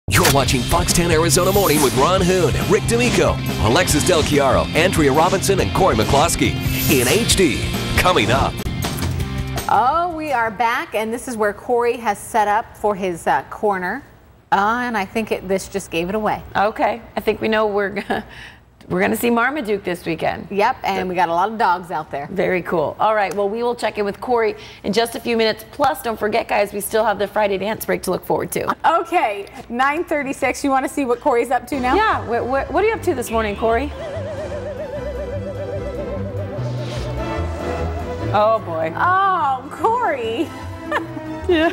You're watching Fox 10 Arizona Morning with Ron Hoon, Rick D'Amico, Alexis Del Chiaro, Andrea Robinson, and Cory McCloskey in HD. Coming up. Oh, we are back, and this is where Cory has set up for his corner. And I think this just gave it away. Okay, I think we know we're gonna see Marmaduke this weekend. Yep, and we got a lot of dogs out there. Very cool. All right, well, we will check in with Cory in just a few minutes. Plus, don't forget, guys, we still have the Friday dance break to look forward to. Okay, 9:36. You want to see what Cory's up to now? Yeah, what are you up to this morning, Cory? Oh, boy. Oh, Cory. Yeah.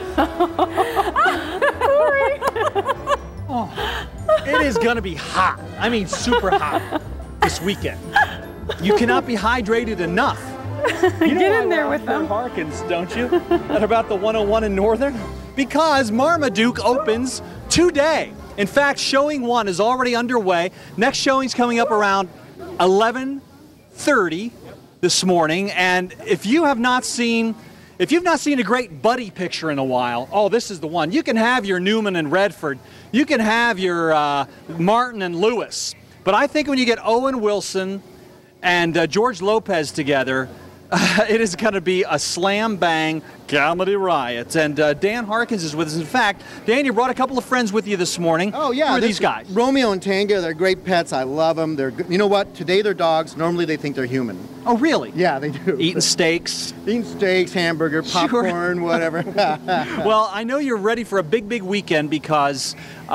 Cory. Oh, it is going to be hot. I mean, super hot this weekend. You cannot be hydrated enough. You know Get in there with them. Harkins, don't you? At about the 101 in Northern? Because Marmaduke opens today. In fact, showing 1 is already underway. Next showing's coming up around 11:30 this morning. And if you've not seen a great buddy picture in a while, oh, this is the one. You can have your Newman and Redford. You can have your Martin and Lewis. But I think when you get Owen Wilson and George Lopez together, it is going to be a slam-bang comedy riot. And Dan Harkins is with us. In fact, Dan, you brought a couple of friends with you this morning. Oh, yeah. Who are these guys? Romeo and Tango. They're great pets. I love them. They're good. You know what? Today they're dogs. Normally they think they're human. Oh, really? Yeah, they do. Eating steaks. Eating steaks, hamburger, popcorn, whatever. Well, I know you're ready for a big, big weekend because,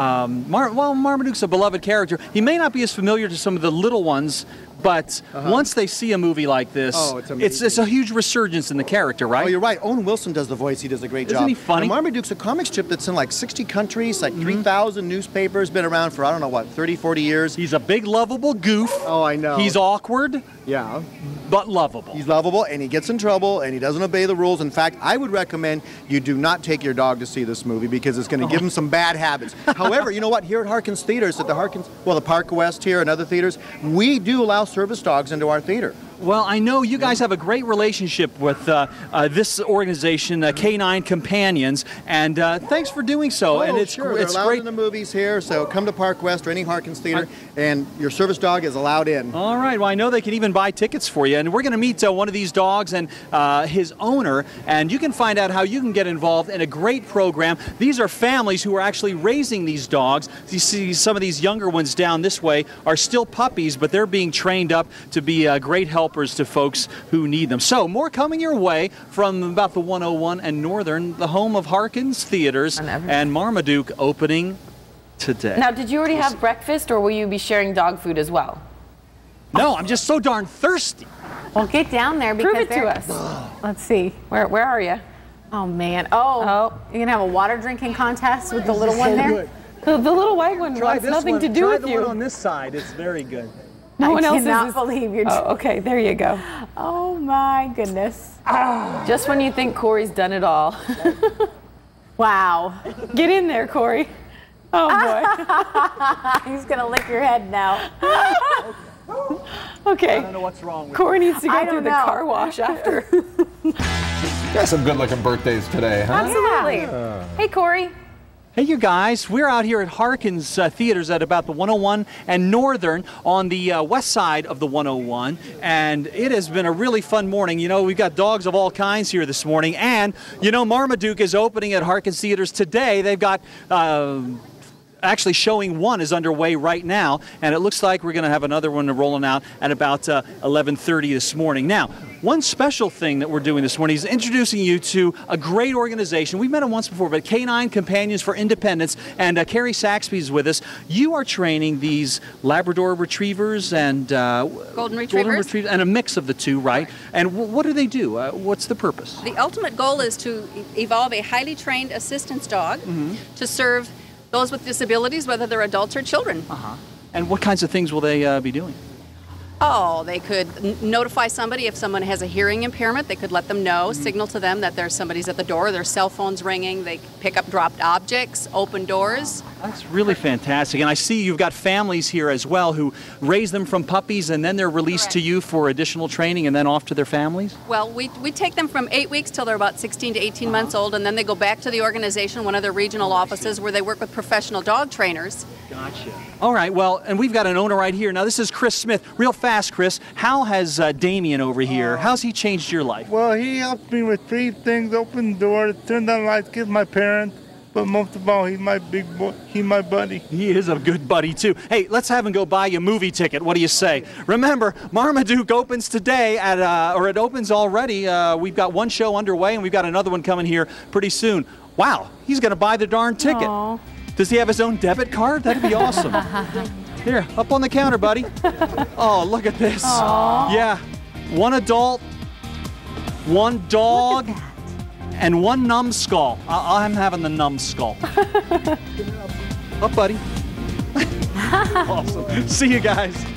Marmaduke's a beloved character. He may not be as familiar to some of the little ones, but once they see a movie like this, it's a huge resurgence in the character, right? Oh, you're right. Owen Wilson does the voice. He does a great job. Isn't he funny? And Marmaduke's a comic strip that's in like 60 countries, like 3,000 newspapers, been around for, I don't know, what, 30, 40 years. He's a big, lovable goof. Oh, I know. He's awkward. Yeah. But lovable. He's lovable, and he gets in trouble, and he doesn't obey the rules. In fact, I would recommend you do not take your dog to see this movie because it's going to give him some bad habits. However, you know what? Here at Harkins Theaters, at the Park West here and other theaters, we do allow service dogs into our theater. Well, I know you guys have a great relationship with this organization, Canine Companions, and thanks for doing so. Oh, and it's sure. it's They're allowed great in the movies here, so come to Park West or any Harkins Theater, and your service dog is allowed in. All right. Well, I know they can even buy tickets for you, and we're going to meet one of these dogs and his owner, and you can find out how you can get involved in a great program. These are families who are actually raising these dogs. You see some of these younger ones down this way are still puppies, but they're being trained up to be great helpers to folks who need them. So more coming your way from about the 101 and Northern, the home of Harkins Theaters, and Marmaduke opening today. Now, did you already have breakfast, or will you be sharing dog food as well? No, I'm just so darn thirsty. Well, get down there because Prove it to us. Let's see. Where are you? Oh, man. Oh. You're going to have a water drinking contest with the little one there? The little white one wants nothing to do with you. Try the one on this side. It's very good. No one else cannot believe you're Oh, okay, there you go. Oh my goodness. Just when you think Cory's done it all. Wow. Get in there, Cory. Oh boy. He's gonna lick your head now. Okay. I don't know what's wrong with Cory needs to go through the car wash after. Got some good looking birthdays today, huh? Absolutely. Hey, Cory. Hey, you guys, we're out here at Harkins Theaters at about the 101 and Northern on the west side of the 101, and it has been a really fun morning. You know, we've got dogs of all kinds here this morning, and, you know, Marmaduke is opening at Harkins Theaters today. They've got... actually, showing 1 is underway right now, and it looks like we're going to have another one rolling out at about 11:30 this morning. Now, one special thing that we're doing this morning is introducing you to a great organization. We've met them once before, but Canine Companions for Independence, and Carrie Saxby is with us. You are training these Labrador Retrievers and Golden Retrievers, and a mix of the two, right? And what do they do? What's the purpose? The ultimate goal is to evolve a highly trained assistance dog to serve those with disabilities, whether they're adults or children. And what kinds of things will they be doing? Oh, they could notify somebody if someone has a hearing impairment. They could let them know, signal to them that there's somebody's at the door, their cell phone's ringing. They pick up dropped objects, open doors. That's really fantastic. And I see you've got families here as well who raise them from puppies and then they're released to you for additional training and then off to their families? Well, we take them from 8 weeks till they're about 16 to 18 months old, and then they go back to the organization, one of their regional offices, where they work with professional dog trainers. Gotcha. All right, well, and we've got an owner right here. Now, this is Chris Smith. Real fast, Chris, how has Damien over here, how's he changed your life? Well, he helped me with 3 things: open the door, turn on lights, kiss my parents, but most of all, he's my big boy, he's my buddy. He is a good buddy, too. Hey, let's have him go buy you a movie ticket. What do you say? Remember, Marmaduke opens today, or it opens already. We've got one show underway, and we've got another one coming here pretty soon. Wow, he's going to buy the darn ticket. Aww. Does he have his own debit card? That'd be awesome. Here, up on the counter, buddy. Oh, look at this. Aww. Yeah, 1 adult, 1 dog, and 1 numbskull. I'm having the numbskull. Up, buddy. Awesome. See you guys.